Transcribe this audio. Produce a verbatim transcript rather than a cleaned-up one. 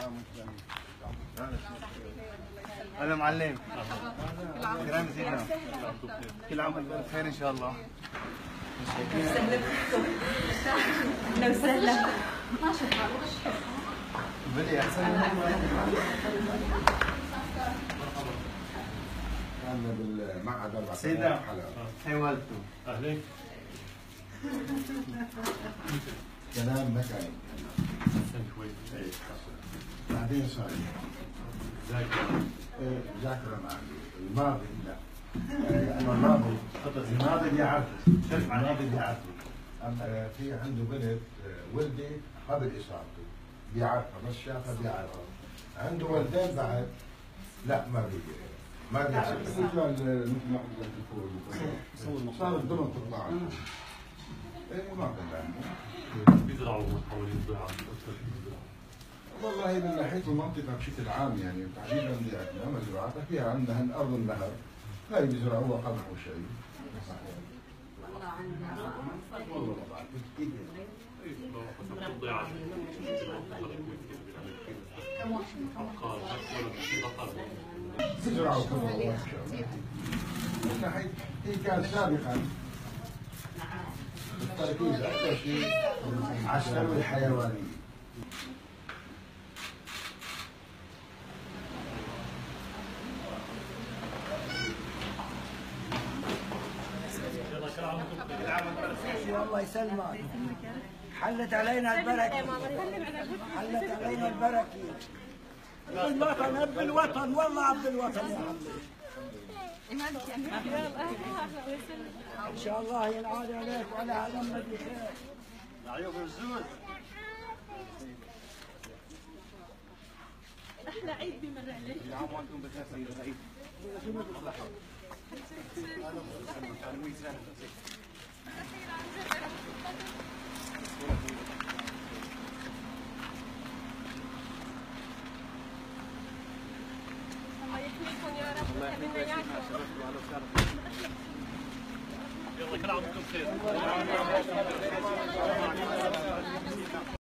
هلا معلم. كل عام زينة. كل عام وانتم بخير ان شاء الله. اهلا وسهلا. ما شاء الله. بدي احسن. كنا بالمعهد اربع سيدنا هي والدته. اهلين. كلام مكاني. بعدين صار ذاكرة. ذاكرة معي الماضي لا لأنه الماضي الماضي اللي عارفه الماضي اللي عارفه أما في عنده بنت ولدي قبل إصابته بيعرفها بس شافها بيعرفها عنده ولدين بعد لا ما بيجي ما بيعرف مثل ما قلت لكم صار الدم تطلع ايه ما كان بيزرعوا حوالين الضيعة أكثر شيء بيزرعوا. والله من ناحيه المنطقه بشكل عام يعني تحديدا بيئتنا مزروعاتها فيها عندها ارض النهر هاي بيزرعوها قمح وشيء. والله عندنا والله ما بعرف كيف حسب الضيعة. بيزرعوا كله ان شاء الله. من ناحيه هي كان سابقا التركيز اكثر شيء على الثروه الحيوانيه. الله يسلمك. حلت علينا البركة. حلت علينا البركة. بالوطن اب الوطن والله عبد الوطن يا عمي. ان شاء الله ينعاد عليك وعلى عالمنا بخير. عيوب الزود. احلى عيد بمر عليك. كل عام وانتم بخير سيدة العيد. الله يحميكم يا رب. الله يحميك يا سيدنا شرفتوا اهلا وسهلا. يلا كل عام وانتم بخير.